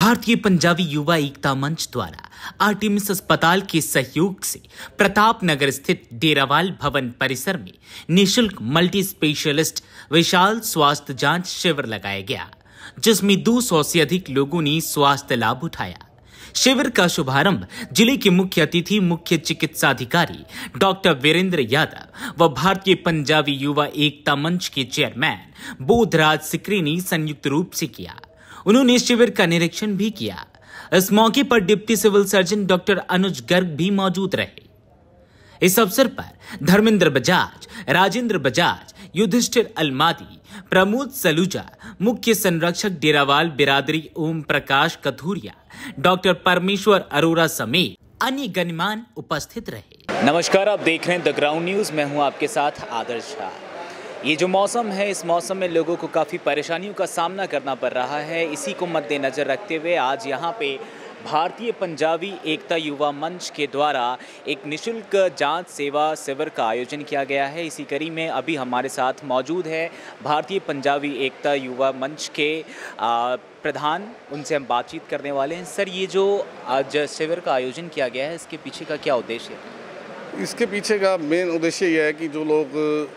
भारतीय पंजाबी युवा एकता मंच द्वारा आर्टिमिस अस्पताल के सहयोग से प्रताप नगर स्थित डेरावाल भवन परिसर में निशुल्क मल्टी स्पेशलिस्ट विशाल स्वास्थ्य जांच शिविर लगाया गया, जिसमें 200 से अधिक लोगों ने स्वास्थ्य लाभ उठाया। शिविर का शुभारंभ जिले के मुख्य अतिथि मुख्य चिकित्सा अधिकारी डॉक्टर वीरेंद्र यादव व भारतीय पंजाबी युवा एकता मंच के चेयरमैन बोधराज सिकरी ने संयुक्त रूप से किया। उन्होंने शिविर का निरीक्षण भी किया। इस मौके पर deputy civil surgeon doctor Anuj Garg भी मौजूद रहे। इस अवसर पर धर्मेंद्र बजाज, राजेंद्र बजाज, युधिष्ठिर अलमादी, प्रमोद सलूजा, मुख्य संरक्षक डेरावाल बिरादरी ओम प्रकाश कथूरिया, डॉक्टर परमेश्वर अरोरा समेत अन्य गणमान्य उपस्थित रहे। नमस्कार, आप देख रहे हैं द ग्राउंड न्यूज। मैं हूं आपके साथ आदर्श झा। ये जो मौसम है, इस मौसम में लोगों को काफ़ी परेशानियों का सामना करना पड़ रहा है। इसी को मद्देनज़र रखते हुए आज यहाँ पे भारतीय पंजाबी एकता युवा मंच के द्वारा एक निशुल्क जांच सेवा शिविर का आयोजन किया गया है। इसी कड़ी में अभी हमारे साथ मौजूद है भारतीय पंजाबी एकता युवा मंच के प्रधान, उनसे हम बातचीत करने वाले हैं। सर, ये जो आज शिविर का आयोजन किया गया है, इसके पीछे का क्या उद्देश्य है? इसके पीछे का मेन उद्देश्य यह है कि जो लोग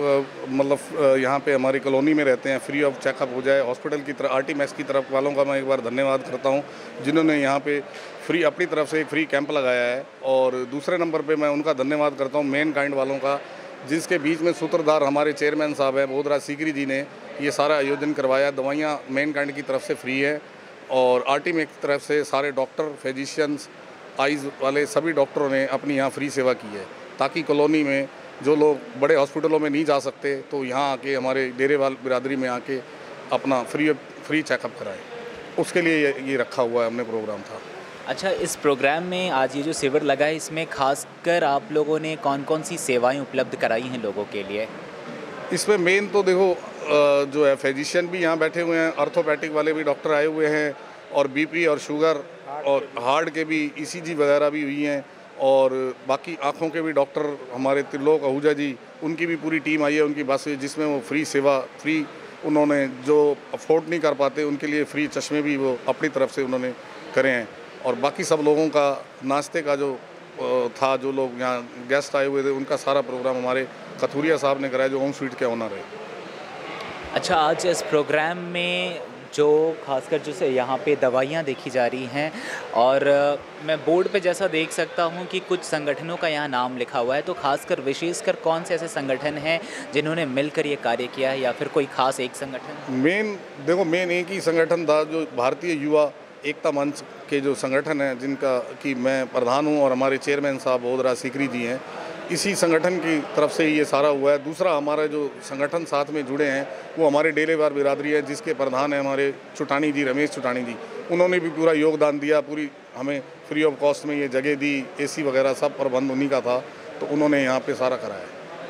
यहाँ पे हमारी कॉलोनी में रहते हैं, फ्री ऑफ चेकअप हो जाए। हॉस्पिटल की तरफ आर्टिमेस की तरफ वालों का मैं एक बार धन्यवाद करता हूँ, जिन्होंने यहाँ पे फ्री अपनी तरफ से एक फ्री कैंप लगाया है। और दूसरे नंबर पे मैं उनका धन्यवाद करता हूँ मैन काइंड वालों का, जिसके बीच में सूत्रधार हमारे चेयरमैन साहब हैं बोधराज सिकरी जी ने ये सारा आयोजन करवाया। दवाइयाँ मैन काइंड की तरफ से फ्री है और आर्टिमेस की तरफ से सारे डॉक्टर, फिजिशियंस, आइज़ वाले सभी डॉक्टरों ने अपनी यहाँ फ्री सेवा की है, ताकि कॉलोनी में जो लोग बड़े हॉस्पिटलों में नहीं जा सकते तो यहाँ आके हमारे डेरेवाल बिरादरी में आके अपना फ्री चेकअप कराएं। उसके लिए ये रखा हुआ है हमने प्रोग्राम था। अच्छा, इस प्रोग्राम में आज ये जो शिविर लगा है, इसमें खासकर आप लोगों ने कौन कौन सी सेवाएं उपलब्ध कराई हैं लोगों के लिए? इसमें मेन तो देखो जो है फिजिशियन भी यहाँ बैठे हुए हैं, ऑर्थोपैडिक वाले भी डॉक्टर आए हुए हैं, और बीपी और शुगर और हार्ट के भी ईसीजी वगैरह भी हुई हैं, और बाकी आँखों के भी डॉक्टर हमारे त्रिलोक आहूजा जी, उनकी भी पूरी टीम आई है, उनकी बस है, जिसमें वो फ्री सेवा उन्होंने जो अफोर्ड नहीं कर पाते उनके लिए फ्री चश्मे भी वो अपनी तरफ से उन्होंने करे हैं। और बाकी सब लोगों का नाश्ते का जो था, जो लोग यहाँ गेस्ट आए हुए थे, उनका सारा प्रोग्राम हमारे कथूरिया साहब ने कराया, जो होम स्वीट के ओनर है। अच्छा, आज इस प्रोग्राम में जो खासकर जो से यहाँ पे दवाइयाँ देखी जा रही हैं, और मैं बोर्ड पे जैसा देख सकता हूँ कि कुछ संगठनों का यहाँ नाम लिखा हुआ है, तो खासकर विशेषकर कौन से ऐसे संगठन हैं जिन्होंने मिलकर ये कार्य किया है, या फिर कोई खास एक संगठन? मेन एक ही संगठन था, जो भारतीय युवा एकता मंच के जो संगठन है, जिनका कि मैं प्रधान हूँ और हमारे चेयरमैन साहब बोधराज सिकरी जी हैं। इसी संगठन की तरफ से ये सारा हुआ है। दूसरा, हमारा जो संगठन साथ में जुड़े हैं वो हमारे डेरेवाल बिरादरी है, जिसके प्रधान हैं हमारे चुटानी जी, रमेश चुटानी जी। उन्होंने भी पूरा योगदान दिया, पूरी हमें फ्री ऑफ कॉस्ट में ये जगह दी, एसी वगैरह सब प्रबंध उन्हीं का था, तो उन्होंने यहाँ पे सारा कराया।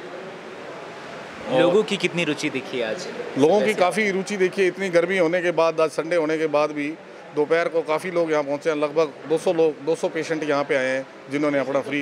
लोगों की कितनी रुचि दिखी आज? लोगों की काफ़ी रुचि देखी है। इतनी गर्मी होने के बाद, आज संडे होने के बाद भी दोपहर को काफ़ी लोग यहाँ पहुँचे हैं। लगभग 200 पेशेंट यहाँ पे आए हैं, जिन्होंने अपना फ्री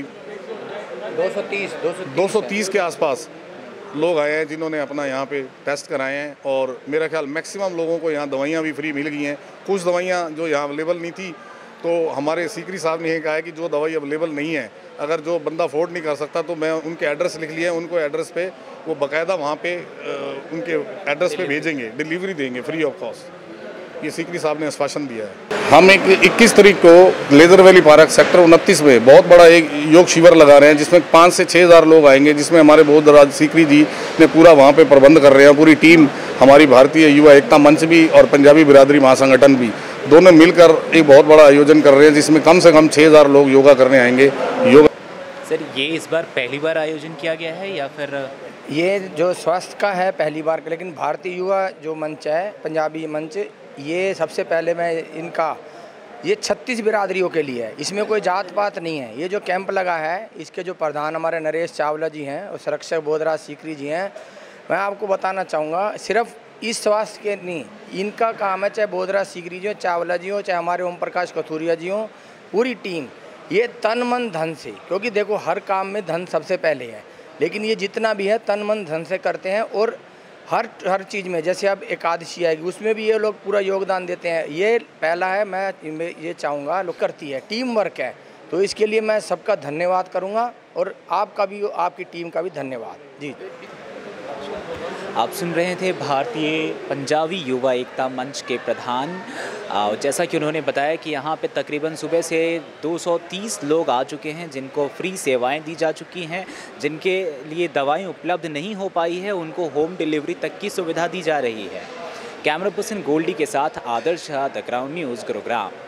230 के आसपास लोग आए हैं, जिन्होंने अपना यहाँ पे टेस्ट कराए हैं। और मेरा ख्याल मैक्सिमम लोगों को यहाँ दवाइयाँ भी फ्री मिल गई हैं। कुछ दवाइयाँ जो यहाँ अवेलेबल नहीं थी, तो हमारे सिकरी साहब ने ये कहा है कि जो दवाई अवेलेबल नहीं है, अगर जो बंदा अफोर्ड नहीं कर सकता, तो मैं उनके एड्रेस लिख लिए हैं, उनको एड्रेस पे वो बाकायदा वहाँ पे उनके एड्रेस पे भेजेंगे, डिलीवरी देंगे फ्री ऑफ कॉस्ट। ये सिकरी साहब ने आश्वासन दिया है। हम 21 तारीख को लेदर वैली पार्क सेक्टर 29 में बहुत बड़ा एक योग शिविर लगा रहे हैं, जिसमें 5 से 6 हज़ार लोग आएंगे, जिसमें हमारे बोधराज सिकरी जी ने पूरा वहाँ पे प्रबंध कर रहे हैं। पूरी टीम हमारी भारतीय युवा एकता मंच भी और पंजाबी बिरादरी महासंगठन भी, दोनों मिलकर एक बहुत बड़ा आयोजन कर रहे हैं, जिसमें कम से कम 6 हज़ार लोग योगा करने आएंगे। सर, ये इस बार पहली बार आयोजन किया गया है या फिर? ये जो स्वास्थ्य का है पहली बार, लेकिन भारतीय युवा जो मंच है, पंजाबी मंच, ये सबसे पहले ये 36 बिरादरियों के लिए है। इसमें कोई जात पात नहीं है। ये जो कैंप लगा है, इसके जो प्रधान हमारे नरेश चावला जी हैं और संरक्षक बोधराज सिकरी जी हैं। मैं आपको बताना चाहूँगा, सिर्फ इस स्वास्थ्य के नहीं, इनका काम है, चाहे बोधराज सिकरी जी हो, चावला जी हो, चाहे हमारे ओम प्रकाश कथूरिया जी हो, पूरी टीम ये तन मन धन से, क्योंकि देखो हर काम में धन सबसे पहले है, लेकिन ये जितना भी है तन मन धन से करते हैं। और हर चीज़ में, जैसे अब एकादशी आएगी उसमें भी ये लोग पूरा योगदान देते हैं। ये पहला है, मैं ये चाहूँगा लोग करती है, टीम वर्क है, तो इसके लिए मैं सबका धन्यवाद करूँगा और आपका भी, आपकी टीम का भी धन्यवाद जी। आप सुन रहे थे भारतीय पंजाबी युवा एकता मंच के प्रधान, जैसा कि उन्होंने बताया कि यहाँ पे तकरीबन सुबह से 230 लोग आ चुके हैं जिनको फ्री सेवाएं दी जा चुकी हैं, जिनके लिए दवाएं उपलब्ध नहीं हो पाई है उनको होम डिलीवरी तक की सुविधा दी जा रही है। कैमरा पर्सन गोल्डी के साथ Adarsh Shah, the crown news, Gurugram.